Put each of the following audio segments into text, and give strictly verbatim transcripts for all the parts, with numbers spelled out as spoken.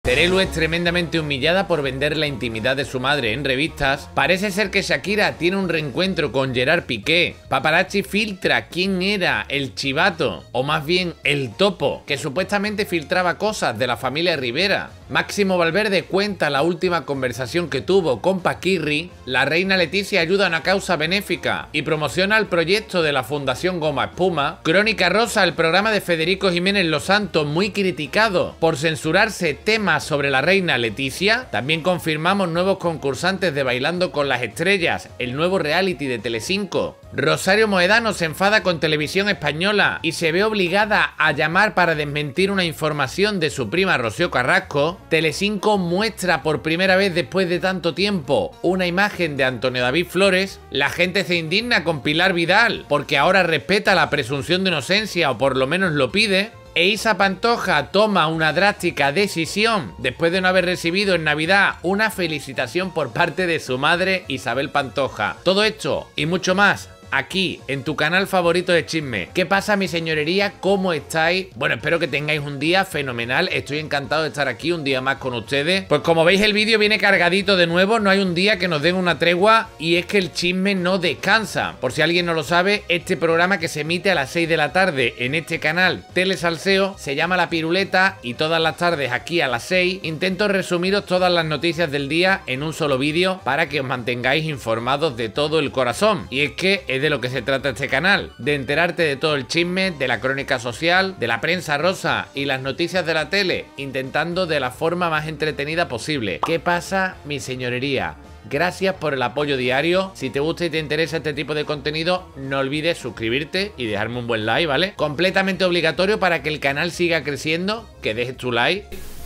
Terelu es tremendamente humillada por vender la intimidad de su madre en revistas. Parece ser que Shakira tiene un reencuentro con Gerard Piqué. Paparazzi filtra quién era el chivato, o más bien el topo, que supuestamente filtraba cosas de la familia Rivera. Máximo Valverde cuenta la última conversación que tuvo con Paquirri. La reina Leticia ayuda a una causa benéfica y promociona el proyecto de la Fundación Goma Espuma. Crónica Rosa, el programa de Federico Jiménez Los Santos, muy criticado por censurarse temas sobre la reina Leticia. También confirmamos nuevos concursantes de Bailando con las Estrellas, el nuevo reality de Telecinco. Rosario Moedano se enfada con Televisión Española y se ve obligada a llamar para desmentir una información de su prima Rocío Carrasco. Telecinco muestra por primera vez después de tanto tiempo una imagen de Antonio David Flores. La gente se indigna con Pilar Vidal porque ahora respeta la presunción de inocencia, o por lo menos lo pide. E Isa Pantoja toma una drástica decisión después de no haber recibido en Navidad una felicitación por parte de su madre Isabel Pantoja. Todo esto y mucho más aquí, en tu canal favorito de chisme. ¿Qué pasa, mi señorería? ¿Cómo estáis? Bueno, espero que tengáis un día fenomenal. Estoy encantado de estar aquí un día más con ustedes. Pues como veis, el vídeo viene cargadito de nuevo. No hay un día que nos den una tregua, y es que el chisme no descansa. Por si alguien no lo sabe, este programa que se emite a las seis de la tarde en este canal Telesalseo se llama La Piruleta, y todas las tardes aquí a las seis intento resumiros todas las noticias del día en un solo vídeo para que os mantengáis informados de todo el corazón. Y es que es de lo que se trata este canal, de enterarte de todo el chisme, de la crónica social, de la prensa rosa y las noticias de la tele, intentando de la forma más entretenida posible. ¿Qué pasa, mi señorería? Gracias por el apoyo diario. Si te gusta y te interesa este tipo de contenido, no olvides suscribirte y dejarme un buen like, ¿vale? Completamente obligatorio para que el canal siga creciendo, que dejes tu like.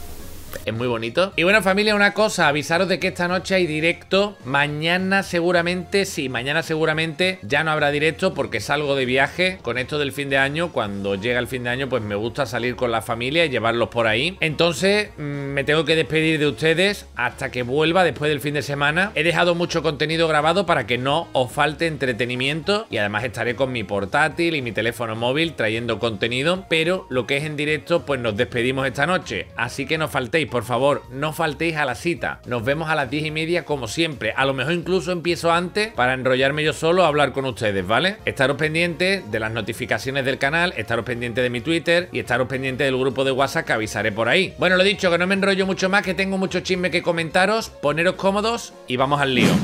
Es muy bonito. Y bueno, familia, una cosa, avisaros de que esta noche hay directo. Mañana seguramente, sí, mañana seguramente ya no habrá directo porque salgo de viaje. Con esto del fin de año, cuando llega el fin de año, pues me gusta salir con la familia y llevarlos por ahí. Entonces, mmm, me tengo que despedir de ustedes hasta que vuelva después del fin de semana. He dejado mucho contenido grabado para que no os falte entretenimiento, y además estaré con mi portátil y mi teléfono móvil trayendo contenido. Pero lo que es en directo, pues nos despedimos esta noche. Así que no faltéis, por favor, no faltéis a la cita. Nos vemos a las diez y media como siempre. A lo mejor incluso empiezo antes para enrollarme yo solo a hablar con ustedes, ¿vale? Estaros pendientes de las notificaciones del canal, estaros pendientes de mi Twitter y estaros pendientes del grupo de WhatsApp que avisaré por ahí. Bueno, lo dicho, que no me enrollo mucho más, que tengo mucho chisme que comentaros. Poneros cómodos y vamos al lío.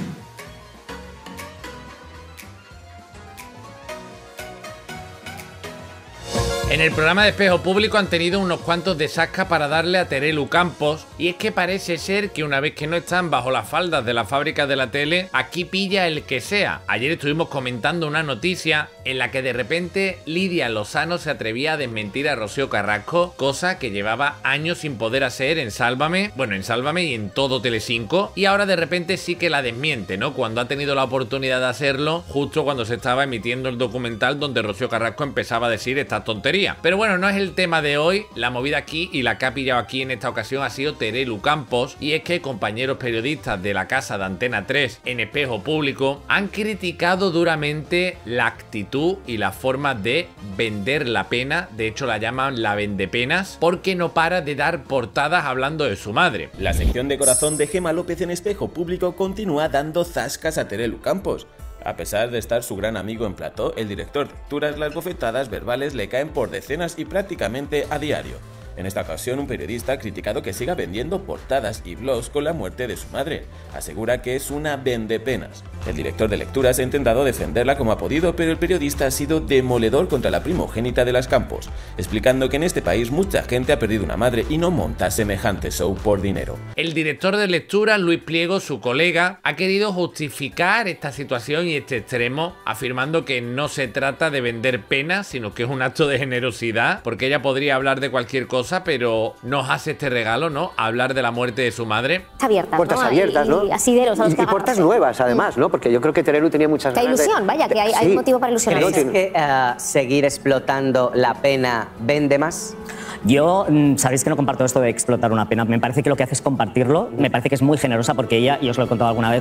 En el programa de Espejo Público han tenido unos cuantos de sasca para darle a Terelu Campos, y es que parece ser que una vez que no están bajo las faldas de la fábrica de la tele, aquí pilla el que sea. Ayer estuvimos comentando una noticia en la que de repente Lidia Lozano se atrevía a desmentir a Rocío Carrasco, cosa que llevaba años sin poder hacer en Sálvame, bueno, en Sálvame y en todo Telecinco, y ahora de repente sí que la desmiente, ¿no? Cuando ha tenido la oportunidad de hacerlo, justo cuando se estaba emitiendo el documental donde Rocío Carrasco empezaba a decir estas tonterías. Pero bueno, no es el tema de hoy. La movida aquí, y la que ha pillado aquí en esta ocasión, ha sido Terelu Campos, y es que compañeros periodistas de la casa de Antena tres en Espejo Público han criticado duramente la actitud y la forma de vender la pena. De hecho la llaman la vendepenas, porque no para de dar portadas hablando de su madre. La sección de corazón de Gemma López en Espejo Público continúa dando zascas a Terelu Campos. A pesar de estar su gran amigo en plató, el director de lecturas, las bofetadas verbales le caen por decenas y prácticamente a diario. En esta ocasión, un periodista ha criticado que siga vendiendo portadas y blogs con la muerte de su madre. Asegura que es una vendepenas. El director de lecturas ha intentado defenderla como ha podido, pero el periodista ha sido demoledor contra la primogénita de las Campos, explicando que en este país mucha gente ha perdido una madre y no monta semejante show por dinero. El director de lecturas, Luis Pliego, su colega, ha querido justificar esta situación y este extremo, afirmando que no se trata de vender penas, sino que es un acto de generosidad, porque ella podría hablar de cualquier cosa, pero nos hace este regalo, ¿no? Hablar de la muerte de su madre. Abiertas, puertas ¿no? abiertas, ¿no? Y, y asideros a los y, que y puertas nuevas, además, ¿no? Porque yo creo que Terelu tenía muchas ganas. Que hay ilusión, de, vaya, que hay, sí. hay motivo para ilusionarse. ¿Crees que uh, seguir explotando la pena vende más? Yo, sabéis que no comparto esto de explotar una pena. Me parece que lo que hace es compartirlo. Me parece que es muy generosa porque ella, y os lo he contado alguna vez,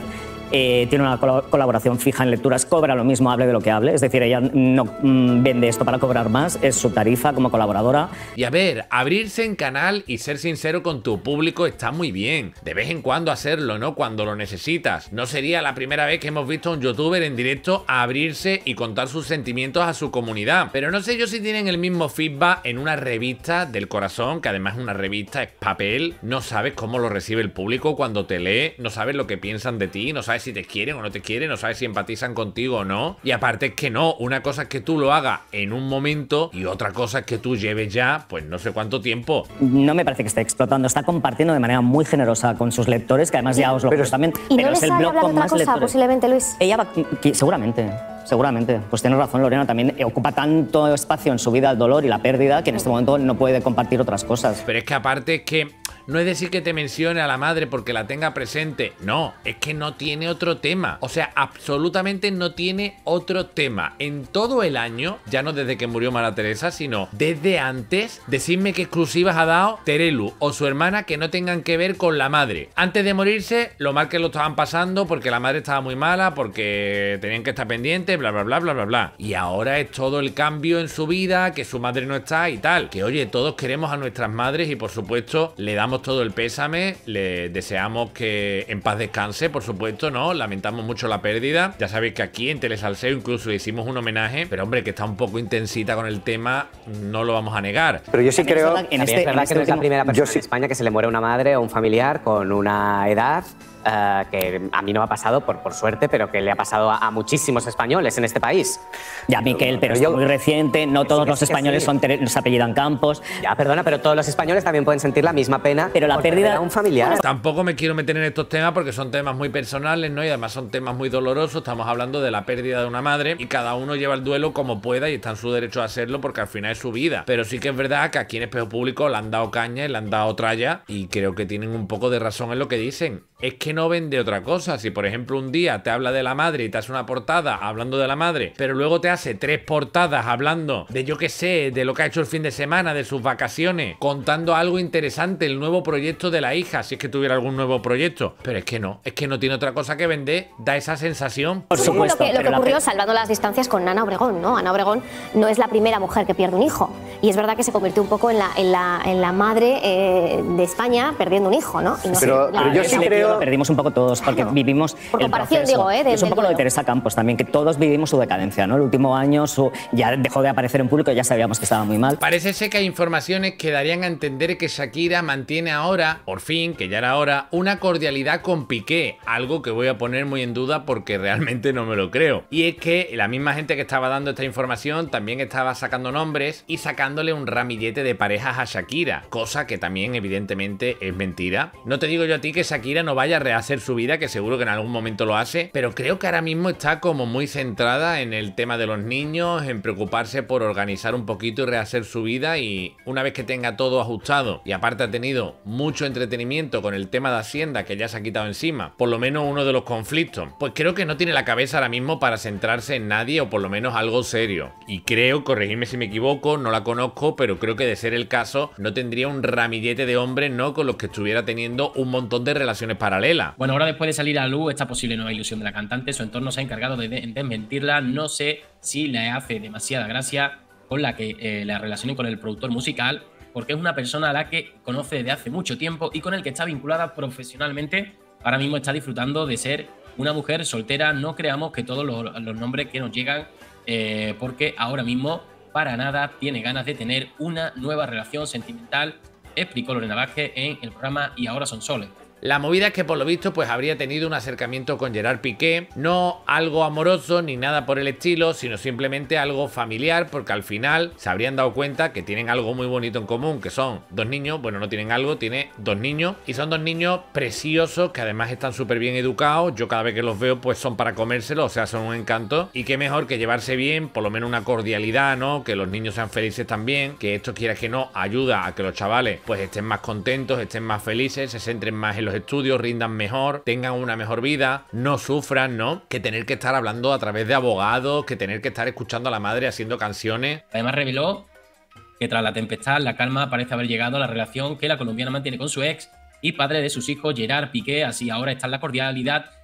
eh, tiene una col colaboración fija en lecturas, cobra lo mismo, hable de lo que hable, es decir, ella no mmm, vende esto para cobrar más, es su tarifa como colaboradora. Y a ver, abrirse en canal y ser sincero con tu público está muy bien, de vez en cuando hacerlo, ¿no? Cuando lo necesitas. No sería la primera vez que hemos visto a un youtuber en directo abrirse y contar sus sentimientos a su comunidad, pero no sé yo si tienen el mismo feedback en una revista del corazón, que además es una revista, es papel, no sabes cómo lo recibe el público cuando te lee, no sabes lo que piensan de ti, no sabes si te quieren o no te quieren, no sabes si empatizan contigo o no, y aparte es que no, una cosa es que tú lo hagas en un momento y otra cosa es que tú lleves ya, pues no sé cuánto tiempo. No me parece que esté explotando, está compartiendo de manera muy generosa con sus lectores, que además ya os lo pero, también. ¿Y pero no es les el blog hablar con de otra más cosa, lectores. posiblemente, Luis? Ella va, que, seguramente, seguramente. Pues tienes razón, Lorena, también ocupa tanto espacio en su vida el dolor y la pérdida que en este momento no puede compartir otras cosas. Pero es que aparte es que no es decir que te mencione a la madre porque la tenga presente, no, es que no tiene otro tema, o sea, absolutamente no tiene otro tema. En todo el año, ya no desde que murió Mara Teresa, sino desde antes, decidme qué exclusivas ha dado Terelu o su hermana que no tengan que ver con la madre. Antes de morirse, lo mal que lo estaban pasando porque la madre estaba muy mala, porque tenían que estar pendientes, bla, bla, bla, bla, bla, bla. Y ahora es todo el cambio en su vida, que su madre no está y tal. Que oye, todos queremos a nuestras madres y por supuesto le damos todo el pésame, le deseamos que en paz descanse, por supuesto, ¿no? Lamentamos mucho la pérdida. Ya sabéis que aquí en Telesalseo incluso le hicimos un homenaje, pero hombre, que está un poco intensita con el tema, no lo vamos a negar. Pero yo sí creo... En este, es verdad que no es la primera persona sí. en España que se le muere una madre o un familiar con una edad Uh, que a mí no me ha pasado por, por suerte, pero que le ha pasado a, a muchísimos españoles en este país. Ya, Miquel, pero, pero es yo, muy reciente, no todos sí, los sí, españoles sí. son se apellidan Campos. Ya, perdona, pero todos los españoles también pueden sentir la misma pena. Pero la pérdida de un familiar. Bueno, tampoco me quiero meter en estos temas porque son temas muy personales, ¿no? Y además son temas muy dolorosos. Estamos hablando de la pérdida de una madre y cada uno lleva el duelo como pueda y está en su derecho a hacerlo porque al final es su vida. Pero sí que es verdad que aquí en Espejo Público le han dado caña y le han dado tralla y creo que tienen un poco de razón en lo que dicen. Es que no vende otra cosa. Si por ejemplo un día te habla de la madre y te hace una portada hablando de la madre, pero luego te hace tres portadas hablando de yo qué sé, de lo que ha hecho el fin de semana, de sus vacaciones, contando algo interesante, el nuevo proyecto de la hija, si es que tuviera algún nuevo proyecto. Pero es que no, es que no tiene otra cosa que vender, da esa sensación. Por supuesto. Lo que, lo que ocurrió, salvando las distancias, con Ana Obregón, ¿no? Ana Obregón no es la primera mujer que pierde un hijo. Y es verdad que se convirtió un poco en la, en la, en la madre eh, de España perdiendo un hijo, ¿no? Y no pero, sé, pero la, yo sí creo... Lo perdimos un poco todos, porque claro, vivimos por el comparación, proceso. digo, ¿eh? De, es un poco lo de duelo. Teresa Campos también, que todos vivimos su decadencia, ¿no? El último año su, ya dejó de aparecer en público, ya sabíamos que estaba muy mal. Parece ser que hay informaciones que darían a entender que Shakira mantiene ahora, por fin, que ya era hora, una cordialidad con Piqué, algo que voy a poner muy en duda porque realmente no me lo creo. Y es que la misma gente que estaba dando esta información también estaba sacando nombres y sacándole un ramillete de parejas a Shakira, cosa que también evidentemente es mentira. No te digo yo a ti que Shakira no vaya a rehacer su vida, que seguro que en algún momento lo hace, pero creo que ahora mismo está como muy centrada en el tema de los niños, en preocuparse por organizar un poquito y rehacer su vida, y una vez que tenga todo ajustado y aparte ha tenido mucho entretenimiento con el tema de Hacienda que ya se ha quitado encima, por lo menos uno de los conflictos, pues creo que no tiene la cabeza ahora mismo para centrarse en nadie o por lo menos algo serio. Y creo, corregidme si me equivoco, no la conozco, pero creo que de ser el caso no tendría un ramillete de hombres, ¿no?, con los que estuviera teniendo un montón de relaciones paralelas. Bueno, ahora después de salir a luz esta posible nueva ilusión de la cantante, su entorno se ha encargado de desmentirla. No sé si le hace demasiada gracia con la que eh, la relacionen con el productor musical, porque es una persona a la que conoce desde hace mucho tiempo y con el que está vinculada profesionalmente. Ahora mismo está disfrutando de ser una mujer soltera. No creamos que todos los, los nombres que nos llegan, eh, porque ahora mismo para nada tiene ganas de tener una nueva relación sentimental, explicó Lorena Vázquez en el programa Y Ahora Son Soles. La movida es que por lo visto pues habría tenido un acercamiento con Gerard Piqué, no algo amoroso ni nada por el estilo, sino simplemente algo familiar, porque al final se habrían dado cuenta que tienen algo muy bonito en común, que son dos niños. Bueno, no tienen algo, tiene dos niños, y son dos niños preciosos que además están súper bien educados. Yo cada vez que los veo pues son para comérselos, o sea, son un encanto, y qué mejor que llevarse bien, por lo menos una cordialidad, ¿no? Que los niños sean felices también, que esto, quiera que no, ayuda a que los chavales pues estén más contentos, estén más felices, se centren más en los estudios, rindan mejor, tengan una mejor vida, no sufran, ¿no? Que tener que estar hablando a través de abogados, que tener que estar escuchando a la madre haciendo canciones. Además reveló que tras la tempestad, la calma parece haber llegado a la relación que la colombiana mantiene con su ex y padre de sus hijos, Gerard Piqué. Así ahora está en la cordialidad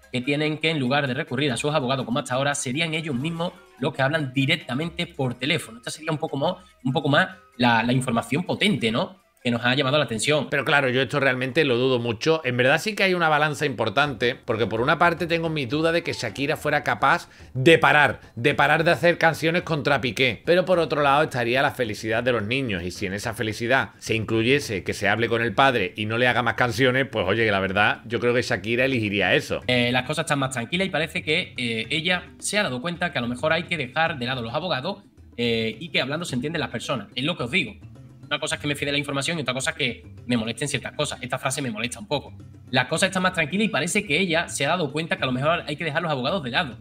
que tienen que, en lugar de recurrir a sus abogados como hasta ahora, serían ellos mismos los que hablan directamente por teléfono. Esta sería un poco más, un poco más la, la información potente, ¿no?, que nos ha llamado la atención. Pero claro, yo esto realmente lo dudo mucho. En verdad sí que hay una balanza importante, porque por una parte tengo mis dudas de que Shakira fuera capaz de parar, de parar de hacer canciones contra Piqué. Pero por otro lado estaría la felicidad de los niños, y si en esa felicidad se incluyese que se hable con el padre y no le haga más canciones, pues oye, que la verdad yo creo que Shakira elegiría eso. Eh, las cosas están más tranquilas y parece que eh, ella se ha dado cuenta que a lo mejor hay que dejar de lado los abogados eh, y que hablando se entienden las personas. Es lo que os digo. Una cosa es que me fíe de la información y otra cosa es que me molesten ciertas cosas. Esta frase me molesta un poco. La cosa está más tranquila y parece que ella se ha dado cuenta que a lo mejor hay que dejar los abogados de lado.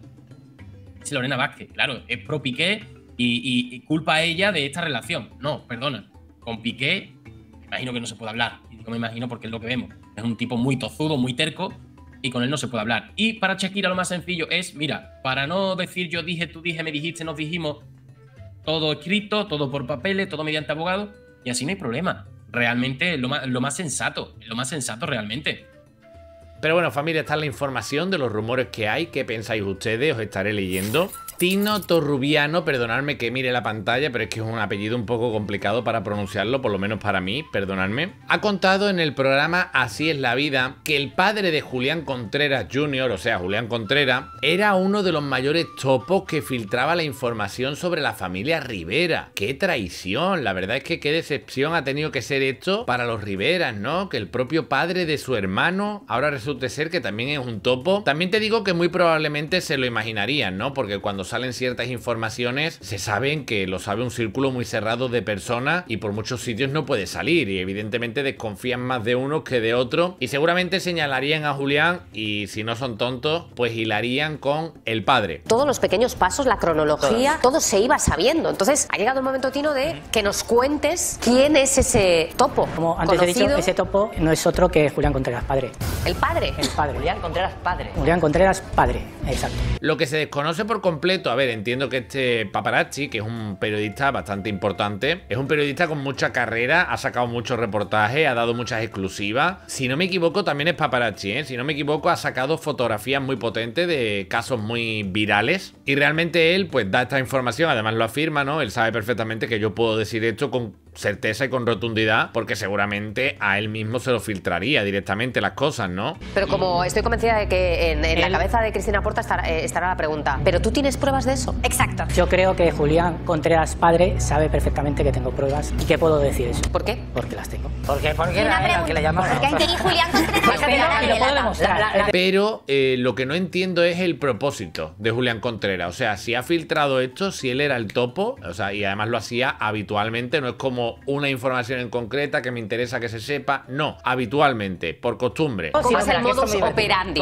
Es Lorena Vázquez, claro, es pro Piqué y, y, y culpa a ella de esta relación. No, perdona. Con Piqué, me imagino que no se puede hablar. Y digo me imagino porque es lo que vemos. Es un tipo muy tozudo, muy terco, y con él no se puede hablar. Y para Shakira lo más sencillo es, mira, para no decir yo dije, tú dije, me dijiste, nos dijimos, todo escrito, todo por papeles, todo mediante abogado. Y así no hay problema. Realmente lo más, lo más sensato. Lo más sensato realmente. Pero bueno, familia, esta es la información de los rumores que hay. ¿Qué pensáis ustedes? Os estaré leyendo. Tino Torrubiano, perdonadme que mire la pantalla, pero es que es un apellido un poco complicado para pronunciarlo, por lo menos para mí, perdonadme. Ha contado en el programa Así es la vida que el padre de Julián Contreras junior, o sea, Julián Contreras, era uno de los mayores topos que filtraba la información sobre la familia Rivera. ¡Qué traición! La verdad es que qué decepción ha tenido que ser esto para los Riveras, ¿no? Que el propio padre de su hermano ahora resulte ser que también es un topo. También te digo que muy probablemente se lo imaginarían, ¿no? Porque cuando salen ciertas informaciones se saben que lo sabe un círculo muy cerrado de personas y por muchos sitios no puede salir, y evidentemente desconfían más de uno que de otro, y seguramente señalarían a Julián y si no son tontos pues hilarían con el padre. Todos los pequeños pasos, la cronología, todo se iba sabiendo. Entonces ha llegado el momento, Tino, de que nos cuentes quién es ese topo. Como antes he dicho, ese topo no es otro que Julián Contreras padre. ¿El padre? El padre. Julián Contreras padre. Julián Contreras padre, exacto. Lo que se desconoce por completo, a ver, entiendo que este paparazzi, que es un periodista bastante importante, es un periodista con mucha carrera, ha sacado muchos reportajes, ha dado muchas exclusivas. Si no me equivoco, también es paparazzi, ¿eh? Si no me equivoco, ha sacado fotografías muy potentes de casos muy virales. Y realmente él, pues, da esta información, además lo afirma, ¿no? Él sabe perfectamente que yo puedo decir esto con certeza y con rotundidad, porque seguramente a él mismo se lo filtraría directamente las cosas, ¿no? Pero como estoy convencida de que en, en la cabeza de Cristina Porta estará, eh, estará la pregunta, ¿pero tú tienes pruebas de eso? Exacto. Yo creo que Julián Contreras padre sabe perfectamente que tengo pruebas y que puedo decir eso. ¿Por qué? Porque las tengo. ¿Por qué? Porque era él al que le llamaba. Porque aquí Julián Contreras y lo puedo demostrar. Pero eh, lo que no entiendo es el propósito de Julián Contreras. O sea, si ha filtrado esto, si él era el topo, o sea, y además lo hacía habitualmente, no es como una información en concreta que me interesa que se sepa, no, habitualmente, por costumbre. ¿Cómo es el modus operandi?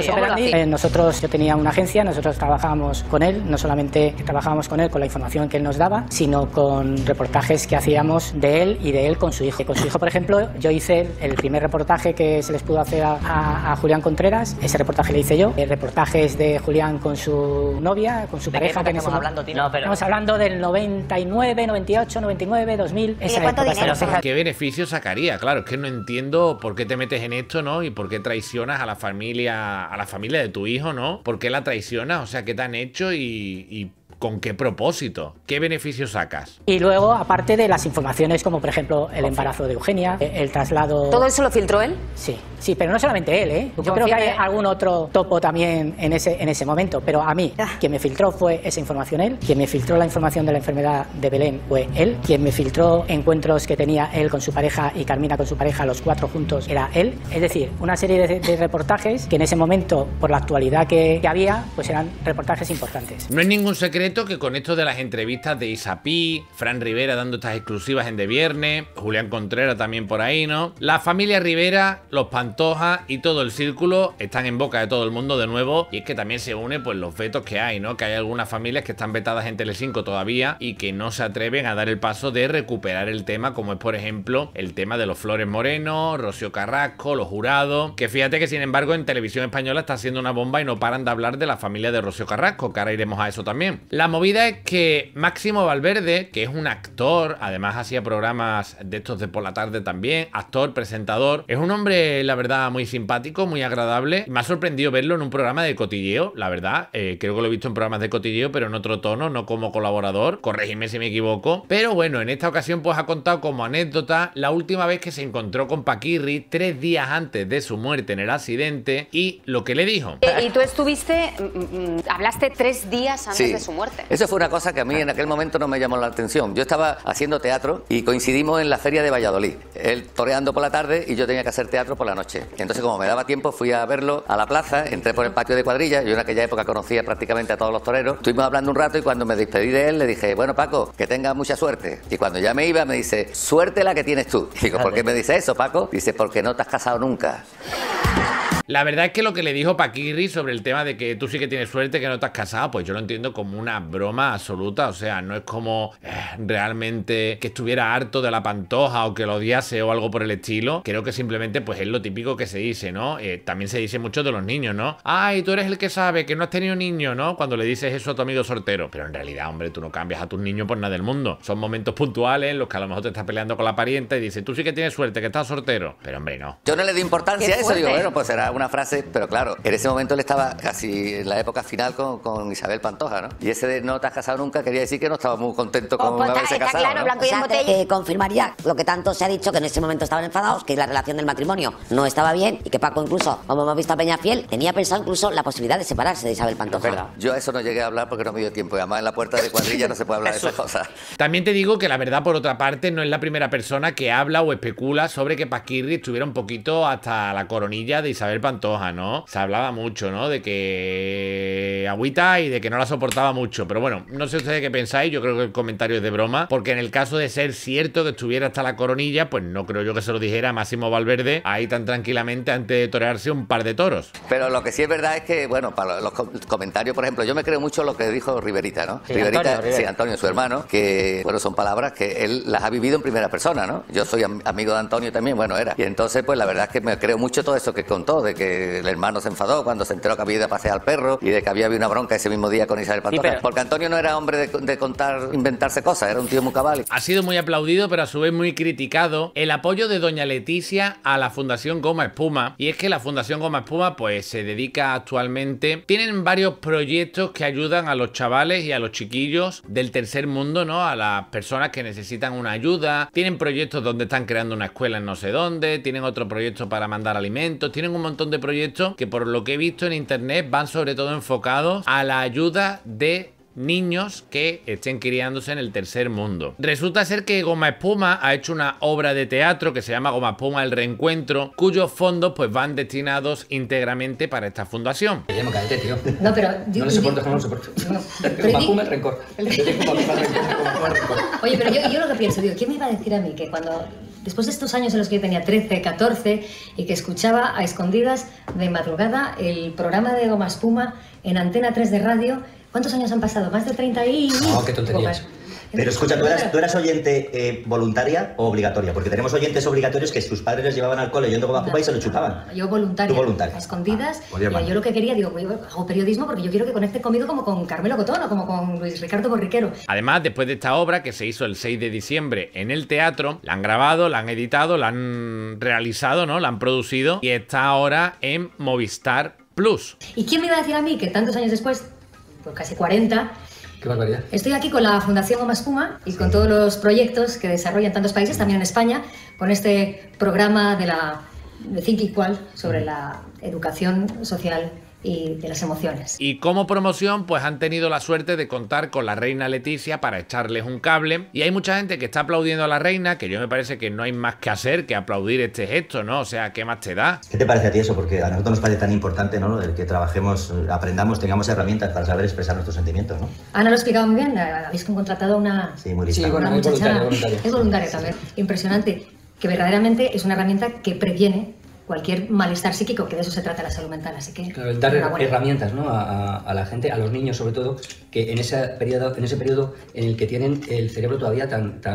Eh, nosotros, yo tenía una agencia, nosotros trabajábamos con él, no solamente trabajábamos con él con la información que él nos daba, sino con reportajes que hacíamos de él y de él con su hijo. Con su hijo, por ejemplo, yo hice el primer reportaje que se les pudo hacer a, a, a Julián Contreras, ese reportaje le hice yo, el reportajes de Julián con su novia, con su ¿De pareja. qué que estamos hablando, Tino? No, pero... Estamos hablando del noventa y nueve, noventa y ocho, noventa y nueve, dos mil, esa cuánto época. dinero? ¿Qué beneficio sacaría? Claro, es que no entiendo por qué te metes en esto, ¿no? Y por qué traicionas a la familia, a la familia de tu hijo, ¿no? ¿Por qué la traicionas? O sea, ¿qué te han hecho y, y ¿con qué propósito? ¿Qué beneficio sacas? Y luego, aparte de las informaciones como, por ejemplo, el embarazo de Eugenia, el traslado... ¿Todo eso lo filtró él? Sí, sí, pero no solamente él, ¿eh? Yo creo que hay algún otro topo también en ese, en ese momento, pero a mí, quien me filtró fue esa información él, quien me filtró la información de la enfermedad de Belén fue él, quien me filtró encuentros que tenía él con su pareja y Carmina con su pareja, los cuatro juntos, era él. Es decir, una serie de, de reportajes que en ese momento, por la actualidad que, que había, pues eran reportajes importantes. No es ningún secreto que con esto de las entrevistas de Isapi, Fran Rivera dando estas exclusivas en De Viernes, Julián Contreras también por ahí, ¿no? La familia Rivera, los Pantoja y todo el círculo están en boca de todo el mundo de nuevo, y es que también se une pues los vetos que hay, ¿no? Que hay algunas familias que están vetadas en Telecinco todavía y que no se atreven a dar el paso de recuperar el tema, como es por ejemplo el tema de los Flores Moreno, Rocío Carrasco, los Jurados, que fíjate que sin embargo en Televisión Española está haciendo una bomba y no paran de hablar de la familia de Rocío Carrasco, que ahora iremos a eso también. La movida es que Máximo Valverde, que es un actor, además hacía programas de estos de por la tarde también, actor, presentador, es un hombre, la verdad, muy simpático, muy agradable. Me ha sorprendido verlo en un programa de cotilleo, la verdad. Eh, creo que lo he visto en programas de cotilleo, pero en otro tono, no como colaborador. Corregidme si me equivoco. Pero bueno, en esta ocasión pues ha contado como anécdota la última vez que se encontró con Paquirri tres días antes de su muerte en el accidente y lo que le dijo. Y tú estuviste, mm, hablaste tres días antes Sí. de su muerte. Eso fue una cosa que a mí en aquel momento no me llamó la atención. Yo estaba haciendo teatro y coincidimos en la feria de Valladolid. Él toreando por la tarde y yo tenía que hacer teatro por la noche. Entonces, como me daba tiempo, fui a verlo a la plaza, entré por el patio de cuadrilla. Yo en aquella época conocía prácticamente a todos los toreros. Estuvimos hablando un rato y cuando me despedí de él le dije, bueno, Paco, que tengas mucha suerte. Y cuando ya me iba me dice, suerte la que tienes tú. Y digo, ¿por qué me dice eso, Paco? Dice, porque no te has casado nunca. La verdad es que lo que le dijo Paquirri sobre el tema de que tú sí que tienes suerte que no te has casado, pues yo lo entiendo como una broma absoluta. O sea, no es como eh, realmente que estuviera harto de la Pantoja o que lo odiase o algo por el estilo. Creo que simplemente pues es lo típico que se dice, ¿no? Eh, también se dice mucho de los niños, ¿no? Ay, tú eres el que sabe que no has tenido niño, ¿no? Cuando le dices eso a tu amigo soltero. Pero en realidad, hombre, tú no cambias a tus niños por nada del mundo. Son momentos puntuales en los que a lo mejor te estás peleando con la parienta y dices, tú sí que tienes suerte que estás soltero. Pero hombre, no. Yo no le di importancia a eso, digo, bueno, pues será una frase, pero claro, en ese momento él estaba casi en la época final con, con Isabel Pantoja, ¿no? Y ese de no te has casado nunca quería decir que no estaba muy contento con Oh, pues haberse está, está casado, claro, ¿no? blanco y en botella. Eh, confirmaría lo que tanto se ha dicho, que en ese momento estaban enfadados, que la relación del matrimonio no estaba bien y que Paco incluso, como hemos visto a Peñafiel, tenía pensado incluso la posibilidad de separarse de Isabel Pantoja. Yo a eso no llegué a hablar porque no me dio tiempo y además en la puerta de cuadrilla no se puede hablar de esas cosas. También te digo que la verdad, por otra parte, no es la primera persona que habla o especula sobre que Paquirri estuviera un poquito hasta la coronilla de Isabel Pantoja, ¿no? Se hablaba mucho, ¿no? De que agüita y de que no la soportaba mucho. Pero bueno, no sé ustedes qué pensáis, yo creo que el comentario es de broma, porque en el caso de ser cierto que estuviera hasta la coronilla, pues no creo yo que se lo dijera a Máximo Valverde ahí tan tranquilamente antes de torearse un par de toros. Pero lo que sí es verdad es que, bueno, para los com comentarios, por ejemplo, yo me creo mucho lo que dijo Riverita, ¿no? Sí, Riverita, Antonio, Rivera. sí, Antonio, su hermano, que, bueno, son palabras que él las ha vivido en primera persona, ¿no? Yo soy am amigo de Antonio también, bueno, era. Y entonces, pues la verdad es que me creo mucho todo eso que contó, de que el hermano se enfadó cuando se enteró que había ido a pasear al perro y de que había habido una bronca ese mismo día con Isabel Pantoja. Sí, pero... Porque Antonio no era hombre de, de contar, inventarse cosas, era un tío muy cabal. Ha sido muy aplaudido, pero a su vez muy criticado el apoyo de doña Leticia a la Fundación Goma Espuma. Y es que la Fundación Goma Espuma pues se dedica actualmente, tienen varios proyectos que ayudan a los chavales y a los chiquillos del tercer mundo, ¿no? A las personas que necesitan una ayuda. Tienen proyectos donde están creando una escuela en no sé dónde, tienen otro proyecto para mandar alimentos, tienen un montón de proyectos que por lo que he visto en internet van sobre todo enfocados a la ayuda de niños que estén criándose en el tercer mundo. Resulta ser que Goma Espuma ha hecho una obra de teatro que se llama Goma Espuma El Reencuentro, cuyos fondos pues van destinados íntegramente para esta fundación. Te llamo, cállate, tío. No, pero... No lo soporto, no lo soporto. Goma Espuma El Rencor. Oye, pero yo, yo lo que pienso, digo, ¿quién me iba a decir a mí que cuando... Después de estos años en los que yo tenía trece, catorce y que escuchaba a escondidas de madrugada el programa de Goma Espuma en Antena tres de radio, ¿cuántos años han pasado? ¿Más de treinta y...? No, qué tonterías. Pero escucha, ¿tú eras, tú eras oyente eh, voluntaria o obligatoria? Porque tenemos oyentes obligatorios que sus padres les llevaban alcohol leyendo Goma Espuma y se lo chupaban. Yo voluntaria, ¿Tú voluntaria? a escondidas. Ah, pues y yo lo que quería, digo, yo hago periodismo porque yo quiero que conecte conmigo como con Carmelo Cotón o como con Luis Ricardo Borriquero. Además, después de esta obra que se hizo el seis de diciembre en el teatro, la han grabado, la han editado, la han realizado, ¿no? La han producido y está ahora en Movistar Plus. ¿Y quién me iba a decir a mí que tantos años después, pues casi cuarenta... Qué barbaridad. Estoy aquí con la Fundación Goma Espuma y con todos los proyectos que desarrollan tantos países, también en España, con este programa de la de Think Equal sobre la educación social y de las emociones. Y como promoción, pues han tenido la suerte de contar con la reina Leticia para echarles un cable. Y hay mucha gente que está aplaudiendo a la reina, que yo me parece que no hay más que hacer que aplaudir este gesto, ¿no? O sea, ¿qué más te da? ¿Qué te parece a ti eso? Porque a nosotros nos parece tan importante, ¿no? El que trabajemos, aprendamos, tengamos herramientas para saber expresar nuestros sentimientos, ¿no? Ana lo ha explicado muy bien, habéis contratado una... Sí, muy lista. Sí, bueno, una muchacha, voluntaria, voluntaria. Es voluntaria también. Impresionante, que verdaderamente es una herramienta que previene cualquier malestar psíquico, que de eso se trata la salud mental, así que... Claro, el dar herramientas, ¿no? a, a, a la gente, a los niños sobre todo, que en ese periodo, en ese periodo en el que tienen el cerebro todavía tan, tan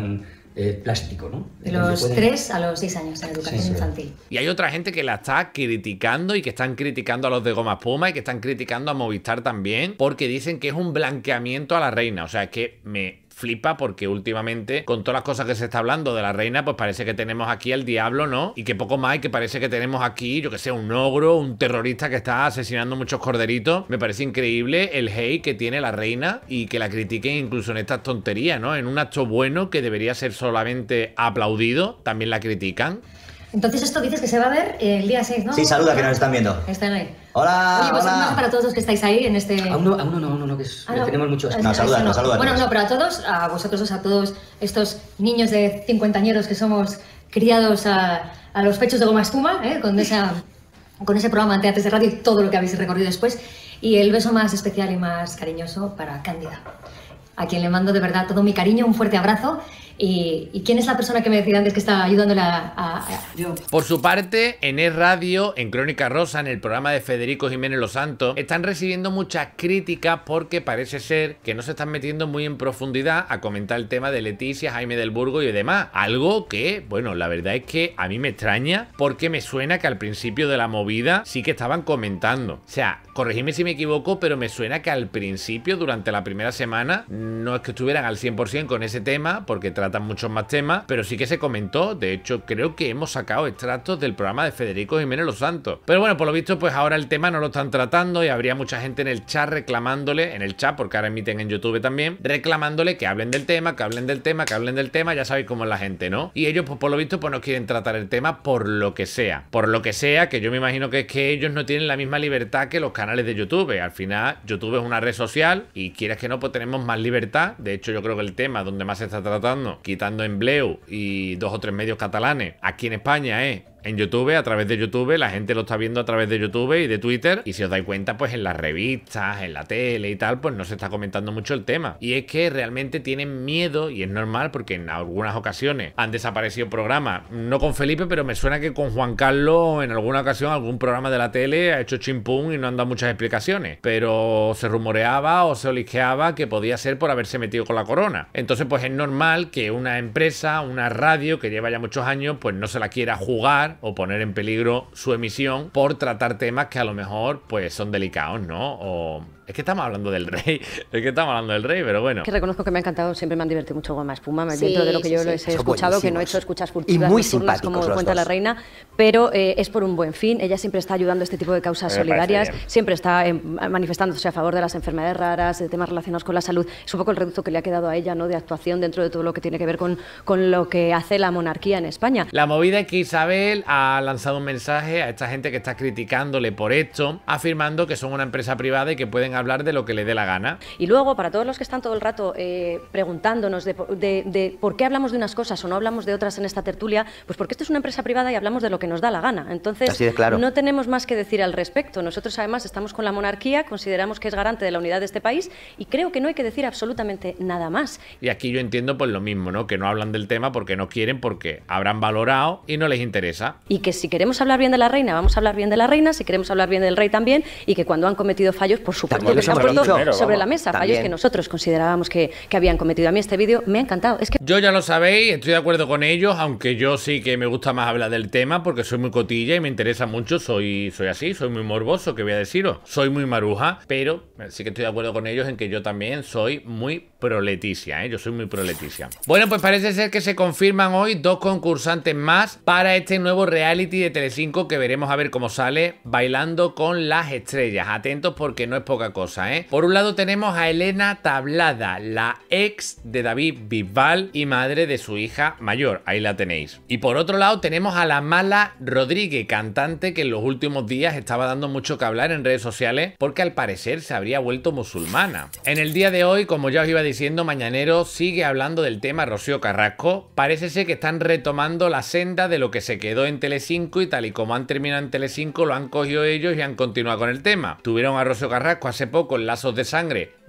eh, plástico, ¿no? De Donde los pueden- tres a los seis años en educación Sí, sí. infantil. Y hay otra gente que la está criticando y que están criticando a los de Goma Espuma y que están criticando a Movistar también porque dicen que es un blanqueamiento a la reina. O sea, es que me flipa porque últimamente con todas las cosas que se está hablando de la reina, pues parece que tenemos aquí al diablo, ¿no? Y que poco más, y que parece que tenemos aquí, yo que sé, un ogro, un terrorista que está asesinando muchos corderitos. Me parece increíble el hate que tiene la reina y que la critiquen incluso en estas tonterías, ¿no? En un acto bueno que debería ser solamente aplaudido, también la critican. Entonces esto dices que se va a ver el día seis, ¿no? Sí, saluda, que nos están viendo. Están ahí. Hola, Oye, pues un hola. mensaje para todos los que estáis ahí en este... Aún no, aún no, no, no, no, que es- Ah, no. tenemos muchos. Ah, eso no. Bueno, no, pero a todos, a vosotros, a todos estos niños de cincuentañeros que somos criados a, a los pechos de Goma Espuma, ¿eh? con, esa, con ese programa ante antes de radio y todo lo que habéis recorrido después. Y el beso más especial y más cariñoso para Cándida, a quien le mando de verdad todo mi cariño, un fuerte abrazo. ¿Y, y quién es la persona que me decía antes que está ayudándola a...? a- yo. Por su parte, en Es Radio, en Crónica Rosa, en el programa de Federico Jiménez Los Santos, están recibiendo muchas críticas porque parece ser que no se están metiendo muy en profundidad a comentar el tema de Leticia, Jaime del Burgo y demás. Algo que, bueno, la verdad es que a mí me extraña porque me suena que al principio de la movida sí que estaban comentando. O sea, corregidme si me equivoco, pero me suena que al principio, durante la primera semana, no es que estuvieran al cien por cien con ese tema, porque tratan muchos más temas, pero sí que se comentó. De hecho, creo que hemos sacado extractos del programa de Federico Jiménez Los Santos. Pero bueno, por lo visto, pues ahora el tema no lo están tratando y habría mucha gente en el chat reclamándole, en el chat, porque ahora emiten en YouTube también, reclamándole que hablen del tema, que hablen del tema, que hablen del tema, ya sabéis cómo es la gente, ¿no? Y ellos, pues por lo visto, pues no quieren tratar el tema por lo que sea. Por lo que sea, que yo me imagino que es que ellos no tienen la misma libertad que los canales de YouTube. Al final, YouTube es una red social y quieras que no, pues tenemos más libertad. De hecho, yo creo que el tema donde más se está tratando, quitando Embleu y dos o tres medios catalanes, aquí en España es en YouTube, a través de YouTube, la gente lo está viendo a través de YouTube y de Twitter, y si os dais cuenta, pues en las revistas, en la tele y tal, pues no se está comentando mucho el tema. Y es que realmente tienen miedo, y es normal, porque en algunas ocasiones han desaparecido programas, no con Felipe, pero me suena que con Juan Carlos en alguna ocasión algún programa de la tele ha hecho chimpún y no han dado muchas explicaciones, pero se rumoreaba o se olisqueaba que podía ser por haberse metido con la corona. Entonces pues es normal que una empresa, una radio que lleva ya muchos años, pues no se la quiera jugar o poner en peligro su emisión por tratar temas que a lo mejor pues son delicados, ¿no? O... Es que estamos hablando del rey, es que estamos hablando del rey, pero bueno. Que reconozco que me ha encantado, siempre me han divertido mucho Goma Espuma, Sí, dentro de lo que sí, yo sí. les he Son escuchado, que no he buenísimos. hecho escuchas Y furtivas muy nocturnas, simpáticos como los cuenta dos. la reina, pero eh, es por un buen fin. Ella siempre está ayudando a este tipo de causas Me parece solidarias, bien. siempre está eh, manifestándose a favor de las enfermedades raras, de temas relacionados con la salud. Es un poco el reducto que le ha quedado a ella, ¿no?, de actuación dentro de todo lo que tiene que ver con, con lo que hace la monarquía en España. La movida es que Isabel ha lanzado un mensaje a esta gente que está criticándole por esto, afirmando que son una empresa privada y que pueden hablar de lo que les dé la gana. Y luego, para todos los que están todo el rato eh, preguntándonos de, de- de por qué hablamos de unas cosas o no hablamos de otras en esta tertulia, pues porque esto es una empresa privada y hablamos de lo que nos da la gana. Entonces, Así de claro. no tenemos más que decir al respecto. Nosotros, además, estamos con la monarquía, consideramos que es garante de la unidad de este país y creo que no hay que decir absolutamente nada más. Y aquí yo entiendo pues lo mismo, ¿no? Que no hablan del tema porque no quieren, porque habrán valorado y no les interesa. Y que si queremos hablar bien de la reina, vamos a hablar bien de la reina, si queremos hablar bien del rey también, y que cuando han cometido fallos, por supuesto También que los se han hemos puesto dicho. sobre Vamos, la mesa, fallos también. que nosotros considerábamos que, que habían cometido. A mí este vídeo me ha encantado. Es que Yo ya lo sabéis, estoy de acuerdo con ellos, aunque yo sí que me gusta más hablar del tema porque soy muy cotilla y me interesa mucho, soy, soy así, soy muy morboso, ¿qué voy a deciros? Soy muy maruja, pero sí que estoy de acuerdo con ellos en que yo también soy muy pro Leticia, ¿eh? Yo soy muy pro Leticia. Bueno, pues parece ser que se confirman hoy dos concursantes más para este nuevo reality de Telecinco que veremos a ver cómo sale, Bailando con las Estrellas. Atentos porque no es poca cosa, ¿eh? Por un lado tenemos a Elena Tablada, la ex de David Bisbal y madre de su hija mayor, ahí la tenéis. Y por otro lado tenemos a la Mala Rodríguez, cantante que en los últimos días estaba dando mucho que hablar en redes sociales porque al parecer se habría vuelto musulmana. En el día de hoy, como ya os iba diciendo, Mañanero sigue hablando del tema Rocío Carrasco. Parece ser que están retomando la senda de lo que se quedó en Telecinco y tal y como han terminado en Telecinco lo han cogido ellos y han continuado con el tema. Tuvieron a Rocío Carrasco hace poco en Lazos de Sangre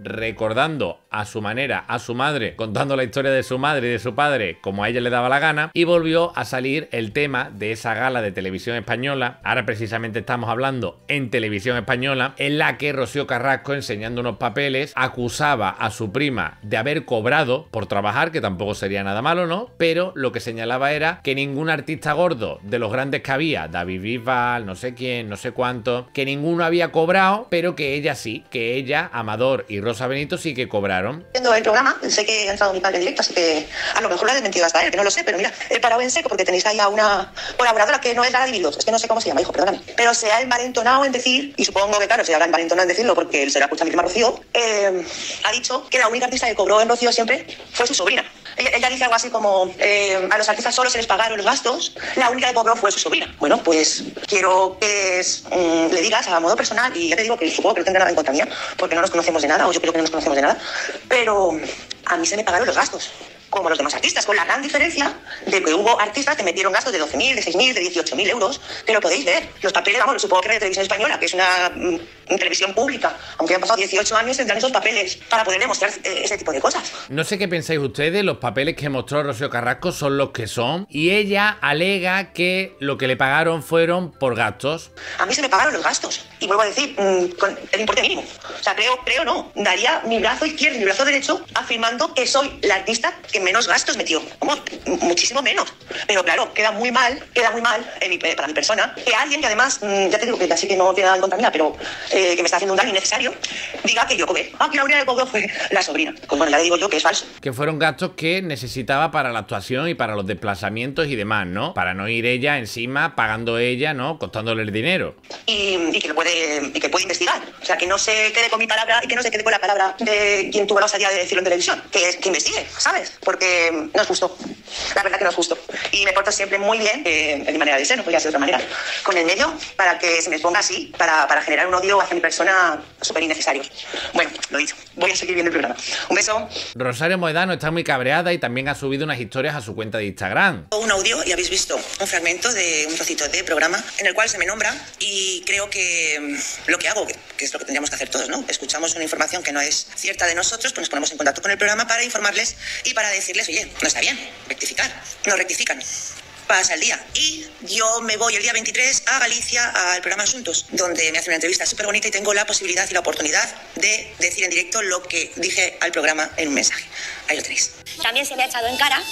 recordando a su manera a su madre, contando la historia de su madre y de su padre como a ella le daba la gana, y volvió a salir el tema de esa gala de Televisión Española. Ahora precisamente estamos hablando en Televisión Española, en la que Rocío Carrasco, enseñando unos papeles, acusaba a su prima de haber cobrado por trabajar, que tampoco sería nada malo, ¿no? Pero lo que señalaba era que ningún artista gordo de los grandes que había, David Bisbal, no sé quién, no sé cuánto, que ninguno había cobrado, pero que ella sí, que ella, Amador y Rosa Benito sí que cobraron. Viendo el programa, sé que ha entrado mi padre en directo, así que a lo mejor lo ha desmentido hasta él, que no lo sé, pero mira, he parado en seco porque tenéis ahí a una colaboradora que no es la de Divididos, es que no sé cómo se llama, hijo, perdóname, pero se ha envalentonado en decir, y supongo que claro, se habrá envalentonado en decirlo porque él se lo ha escuchado a mi prima Rocío, eh, ha dicho que la única artista que cobró en Rocío siempre fue su sobrina. Ella, ella dice algo así como, eh, a los artistas solo se les pagaron los gastos, la única que cobró fue su sobrina. Bueno, pues quiero que es, um, le digas a modo personal, y ya te digo que supongo que no tendrá nada en contra mía, porque no nos conocemos de nada, o yo creo que no nos conocemos de nada, pero a mí se me pagaron los gastos, como los demás artistas, con la gran diferencia de que hubo artistas que metieron gastos de doce mil, de seis mil, de dieciocho mil euros, que lo podéis ver. Los papeles, vamos, supongo que Radio Televisión Española, que es una mm, televisión pública, aunque han pasado dieciocho años, tendrán esos papeles para poder demostrar eh, ese tipo de cosas. No sé qué pensáis ustedes, los papeles que mostró Rocío Carrasco son los que son, y ella alega que lo que le pagaron fueron por gastos. A mí se me pagaron los gastos, y vuelvo a decir, mmm, con el importe mínimo. O sea, creo, creo no, daría mi brazo izquierdo y mi brazo derecho afirmando que soy la artista que menos gastos metió. Como, muchísimo menos. Pero claro, queda muy mal, queda muy mal en mi, para mi persona, que alguien que además, mmm, ya te digo que casi que no tiene nada en contra mía, pero eh, que me está haciendo un daño innecesario, diga que yo cobré. Ah, que la única que cobró fue la sobrina. Pues bueno, ya le digo yo que es falso. Que fueron gastos que necesitaba para la actuación y para los desplazamientos y demás, ¿no? Para no ir ella encima, pagando ella, ¿no? Costándole el dinero. Y, y que lo puede, y que puede investigar. O sea, que no se quede con mi palabra y que no se quede con la palabra de quien tuvo la osadía de decirlo en televisión. Que, que investigue, ¿sabes? Porque no es justo. La verdad que no es justo. Y me porto siempre muy bien, eh, en mi manera de ser, no podría ser de otra manera, con el medio, para que se me ponga así, para, para generar un odio hacia mi persona súper innecesario. Bueno, lo dicho. Voy a seguir viendo el programa. Un beso. Rosario Moedano está muy cabreada y también ha subido unas historias a su cuenta de Instagram. Un audio y habéis visto un fragmento de un trocito de programa en el cual se me nombra y creo que lo que hago, que, que es lo que tendríamos que hacer todos, ¿no? Escuchamos una información que no es cierta de nosotros, pues nos ponemos en contacto con el programa para informarles y para decirles, oye, no está bien, rectificar. No rectifican. Pasa el día y yo me voy el día veintitrés a Galicia al programa Asuntos, donde me hace una entrevista súper bonita y tengo la posibilidad y la oportunidad de decir en directo lo que dije al programa en un mensaje. Ahí lo tenéis. También se me ha echado en cara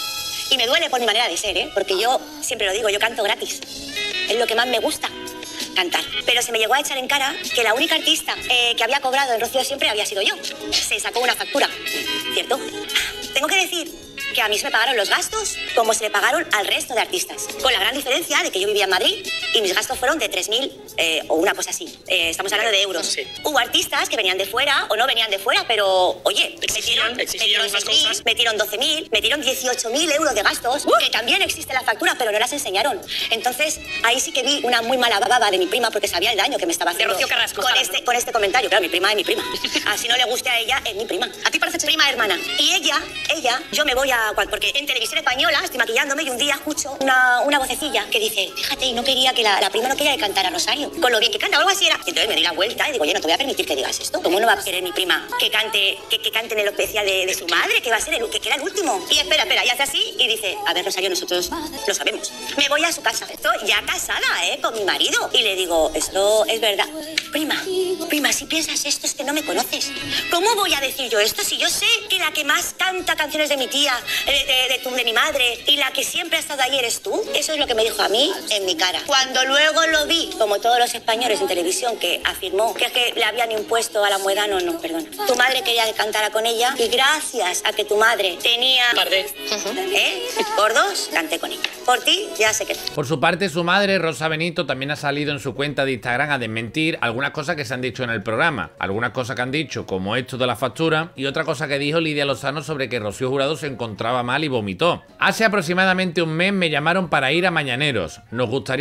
y me duele por mi manera de ser, ¿eh? Porque yo siempre lo digo, yo canto gratis. Es lo que más me gusta, cantar. Pero se me llegó a echar en cara que la única artista eh, que había cobrado en Rocío Siempre había sido yo. Se sacó una factura, ¿cierto? Tengo que decir que a mí se me pagaron los gastos como se le pagaron al resto de artistas. Con la gran diferencia de que yo vivía en Madrid y mis gastos fueron de tres mil eh, o una cosa así. Eh, estamos hablando de euros. Sí. Hubo artistas que venían de fuera o no venían de fuera, pero oye, metieron, metieron, metieron, metieron doce mil, metieron dieciocho mil euros de gastos, uh. que también existe la factura, pero no las enseñaron. Entonces, ahí sí que vi una muy mala baba de mi prima porque sabía el daño que me estaba haciendo. De Rocío Carrasco, con, este, ¿no? con este comentario. Claro, mi prima es mi prima. Así no le guste a ella, es mi prima. A ti parece prima hermana. Y ella, ella, yo me voy a... Porque en Televisión Española estoy maquillándome y un día escucho una, una vocecilla que dice, fíjate, y no quería que la, la prima no quería que cantara Rosario. Con lo bien que canta o algo así era. Y entonces me di la vuelta y digo, oye, no te voy a permitir que digas esto. ¿Cómo no va a querer mi prima que cante, que, que cante en el especial de, de su madre, que va a ser el, que, que era el último? Y espera, espera, y hace así y dice, a ver, Rosario, nosotros lo sabemos. Me voy a su casa. Estoy ya casada, ¿eh? Con mi marido. Y le digo, esto es verdad. Prima, prima, si piensas esto es que no me conoces. ¿Cómo voy a decir yo esto si yo sé que la que más canta canciones de mi tía, de, de, de, tu, de mi madre, y la que siempre ha estado ahí eres tú? Eso es lo que me dijo a mí en mi cara. Cuando luego lo vi, como todos los españoles en televisión, que afirmó que, que le habían impuesto a la Moedano, no, perdona. Tu madre quería que cantara con ella y gracias a que tu madre tenía... ¿Eh? Gordos, canté con ella. Por ti, ya sé que... Por su parte, su madre, Rosa Benito, también ha salido en su cuenta de Instagram a desmentir algunas cosas que se han dicho en el programa. Algunas cosas que han dicho, como esto de la factura, y otra cosa que dijo Lidia Lozano sobre que Rocío Jurado se encontraba mal y vomitó. Hace aproximadamente un mes me llamaron para ir a Mañaneros. Nos gustaría una entrevista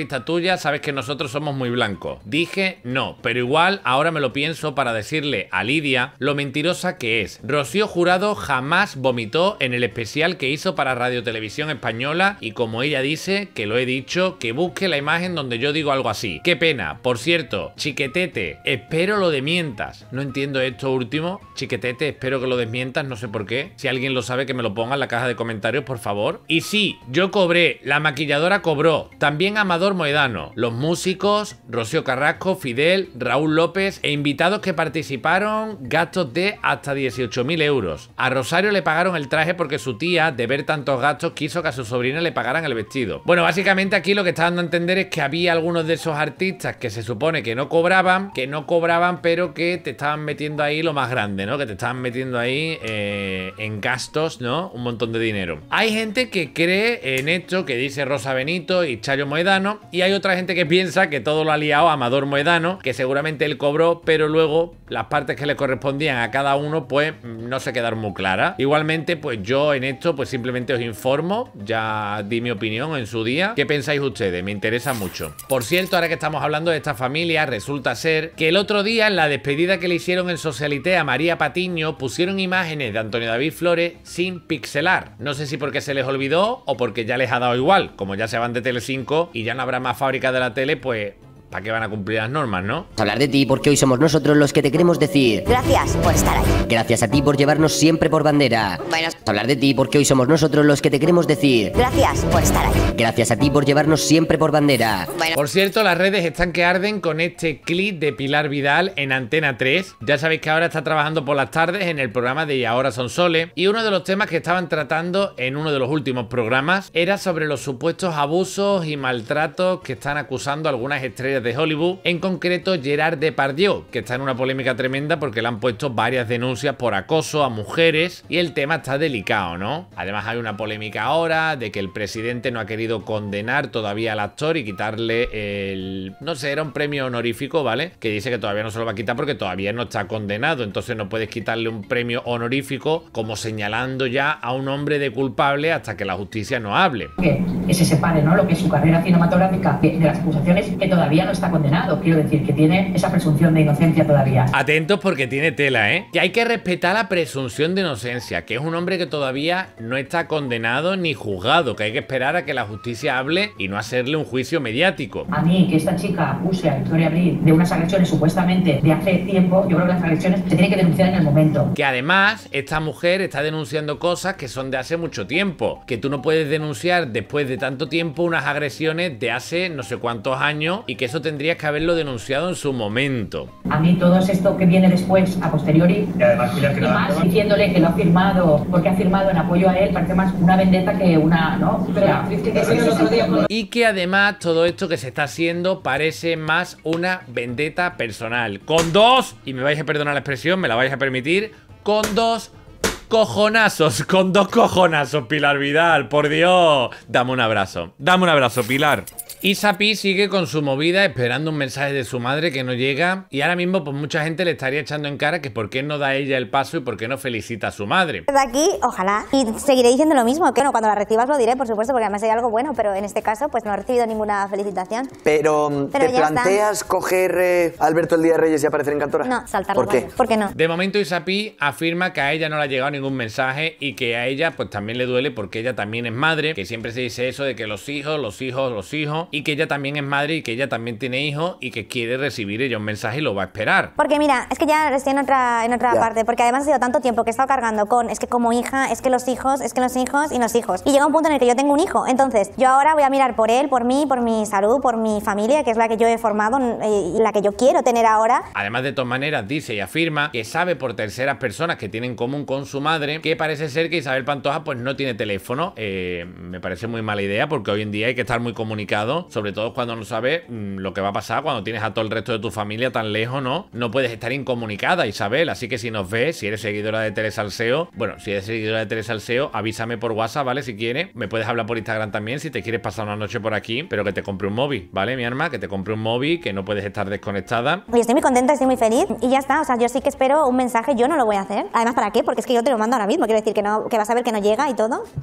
entrevista tuya, sabes que nosotros somos muy blancos. Dije no, pero igual ahora me lo pienso para decirle a Lidia lo mentirosa que es. Rocío Jurado jamás vomitó en el especial que hizo para Radio Televisión Española y como ella dice, que lo he dicho, que busque la imagen donde yo digo algo así. Qué pena. Por cierto, Chiquetete, espero lo desmientas. No entiendo esto último. Chiquetete, espero que lo desmientas, no sé por qué. Si alguien lo sabe, que me lo ponga en la caja de comentarios, por favor. Y sí, yo cobré, la maquilladora cobró, también Amador Moedano, los músicos, Rocío Carrasco, Fidel, Raúl López e invitados que participaron, gastos de hasta dieciocho mil euros. A Rosario le pagaron el traje porque su tía, de ver tantos gastos, quiso que a su sobrina le pagaran el vestido. Bueno, básicamente aquí lo que está dando a entender es que había algunos de esos artistas que se supone que no cobraban, que no cobraban, pero que te estaban metiendo ahí lo más grande, ¿no? Que te estaban metiendo ahí eh, en gastos, ¿no? Un montón de dinero. Hay gente que cree en esto que dice Rosa Benito y Chayo Moedano, y hay otra gente que piensa que todo lo ha liado Amador Moedano, que seguramente él cobró, pero luego las partes que le correspondían a cada uno pues no se quedaron muy claras. Igualmente pues yo en esto pues simplemente os informo, ya di mi opinión en su día. ¿Qué pensáis ustedes? Me interesa mucho. Por cierto, ahora que estamos hablando de esta familia, resulta ser que el otro día en la despedida que le hicieron en Socialité a María Patiño pusieron imágenes de Antonio David Flores sin pixelar. No sé si porque se les olvidó o porque ya les ha dado igual. Como ya se van de Telecinco y ya no habrá más fábricas de la tele, pues ¿para qué van a cumplir las normas, no? Hablar de ti porque hoy somos nosotros los que te queremos decir Gracias por estar ahí. Gracias a ti por llevarnos siempre por bandera. Bueno, Hablar de ti porque hoy somos nosotros los que te queremos decir gracias por estar ahí. Gracias a ti por llevarnos siempre por bandera. Bueno. Por cierto, las redes están que arden con este clip de Pilar Vidal en Antena tres. Ya sabéis que ahora está trabajando por las tardes en el programa de Y Ahora Son Soles. Y uno de los temas que estaban tratando en uno de los últimos programas era sobre los supuestos abusos y maltratos que están acusando algunas estrellas de Hollywood, en concreto Gerard Depardieu, que está en una polémica tremenda porque le han puesto varias denuncias por acoso a mujeres y el tema está delicado, ¿no? Además hay una polémica ahora de que el presidente no ha querido condenar todavía al actor y quitarle el... no sé, era un premio honorífico, ¿vale? Que dice que todavía no se lo va a quitar porque todavía no está condenado, entonces no puedes quitarle un premio honorífico como señalando ya a un hombre de culpable hasta que la justicia no hable. Que, que se separe, ¿no? Lo que es su carrera cinematográfica de, de las acusaciones, que todavía no está condenado, quiero decir, que tiene esa presunción de inocencia todavía. Atentos porque tiene tela, ¿eh? Que hay que respetar la presunción de inocencia, que es un hombre que todavía no está condenado ni juzgado, que hay que esperar a que la justicia hable y no hacerle un juicio mediático. A mí, que esta chica acuse a Victoria Abril de unas agresiones supuestamente de hace tiempo, yo creo que las agresiones se tienen que denunciar en el momento. Que además, esta mujer está denunciando cosas que son de hace mucho tiempo, que tú no puedes denunciar después de tanto tiempo unas agresiones de hace no sé cuántos años y que eso tendrías que haberlo denunciado en su momento. A mí todo esto que viene después, a posteriori, y además que y más diciéndole que lo ha firmado porque ha firmado en apoyo a él, parece más una vendetta que una, ¿no? Pero, y que además todo esto que se está haciendo parece más una vendetta personal. Con dos, y me vais a perdonar la expresión, me la vais a permitir, con dos cojonazos, con dos cojonazos, Pilar Vidal, por Dios. Dame un abrazo, dame un abrazo, Pilar. Y Sapi sigue con su movida esperando un mensaje de su madre que no llega y ahora mismo pues mucha gente le estaría echando en cara que por qué no da ella el paso y por qué no felicita a su madre. De aquí, ojalá. Y seguiré diciendo lo mismo, que bueno, cuando la recibas lo diré, por supuesto, porque además sería algo bueno, pero en este caso pues no he recibido ninguna felicitación. Pero, Pero ¿te ya planteas está. coger eh, a Alberto el Día de Reyes y aparecer en Cantora? No, saltar ¿Por la qué? valla. ¿Por qué no? De momento Isapi afirma que a ella no le ha llegado ningún mensaje y que a ella pues también le duele porque ella también es madre, que siempre se dice eso de que los hijos, los hijos, los hijos, y que ella también es madre y que ella también tiene hijos y que quiere recibir ella un mensaje y lo va a esperar. Porque mira, es que ya estoy en otra, en otra Ya. parte, porque además ha sido tanto tiempo que he estado cargando con, es que como hija, es que los hijos, es que los hijos y los hijos. Y llega un punto en el que yo tengo un hijo, entonces yo ahora voy a mirar por él, por mí, por mi salud, por mi familia, que es la que yo he formado y la que yo quiero tener ahora. Además, de todas maneras, dice y afirma que sabe por terceras personas que tienen en común con su madre que parece ser que Isabel Pantoja pues no tiene teléfono. Eh, me parece muy mala idea porque hoy en día hay que estar muy comunicado, sobre todo cuando no sabes mmm, lo que va a pasar cuando tienes a todo el resto de tu familia tan lejos, ¿no? No puedes estar incomunicada, Isabel, así que si nos ves, si eres seguidora de Tere Salseo, bueno, si eres seguidora de Tere Salseo, avísame por WhatsApp, ¿vale? Si quieres, me puedes hablar por Instagram también si te quieres pasar una noche por aquí, pero que te compre un móvil, ¿vale, mi arma? Que te compre un móvil, que no puedes estar desconectada. Y estoy muy contenta, estoy muy feliz y ya está, o sea, yo sí que espero un mensaje, yo no lo voy a hacer. Además, ¿para qué? Porque es que yo te lo mando ahora mismo, quiero decir que no, que vas a ver que no llega y todo, o sea...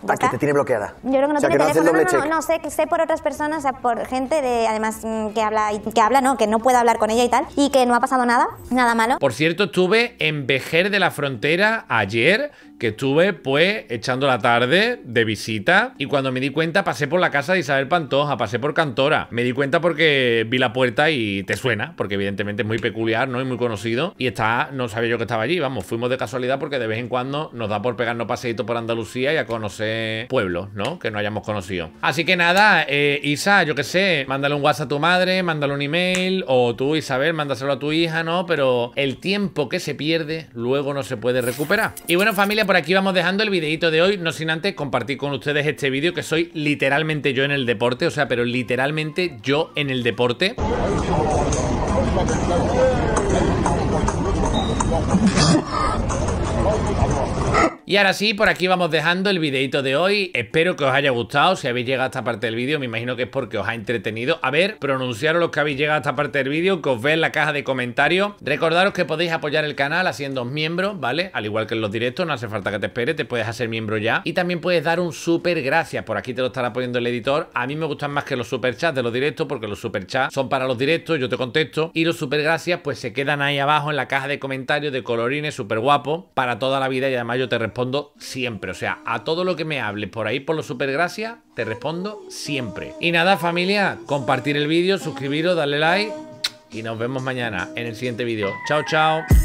Ya Ah, que está. te tiene bloqueada. Yo creo que no O sea, tiene que no hace el teléfono, no, doble no, no, no, sé, sé por otras personas, o sea, por gente de, además, mm, que habla, y- que habla, no, que no puede hablar con ella y tal, y que no ha pasado nada, nada malo. Por cierto, estuve en Vejer de la Frontera ayer, que estuve pues echando la tarde de visita, y cuando me di cuenta pasé por la casa de Isabel Pantoja, pasé por Cantora. Me di cuenta porque vi la puerta y te suena, porque evidentemente es muy peculiar, ¿no? Y muy conocido. Y está, no sabía yo que estaba allí, vamos, fuimos de casualidad porque de vez en cuando nos da por pegarnos paseitos por Andalucía y a conocer pueblos, ¿no? Que no hayamos conocido. Así que nada, eh, Isa, yo qué sé, mándale un WhatsApp a tu madre, mándale un email, o tú, Isabel, mándaselo a tu hija, ¿no? Pero el tiempo que se pierde luego no se puede recuperar. Y bueno, familia, por aquí vamos dejando el videito de hoy, no sin antes compartir con ustedes este vídeo, que soy literalmente yo en el deporte, o sea, pero literalmente yo en el deporte. Y ahora sí, por aquí vamos dejando el videito de hoy. Espero que os haya gustado. Si habéis llegado a esta parte del vídeo, me imagino que es porque os ha entretenido. A ver, pronunciaros los que habéis llegado a esta parte del vídeo, que os ve en la caja de comentarios. Recordaros que podéis apoyar el canal haciendo miembros, ¿vale? Al igual que en los directos, no hace falta que te esperes, te puedes hacer miembro ya. Y también puedes dar un súper gracias. Por aquí te lo estará poniendo el editor. A mí me gustan más que los superchats de los directos, porque los superchats son para los directos, yo te contesto. Y los super gracias pues se quedan ahí abajo en la caja de comentarios de colorines súper guapos para toda la vida, y además yo te respondo siempre. O sea, a todo lo que me hables por ahí por los super gracias, te respondo siempre. Y nada, familia, compartir el vídeo, suscribiros, darle like y nos vemos mañana en el siguiente vídeo. Chao, chao.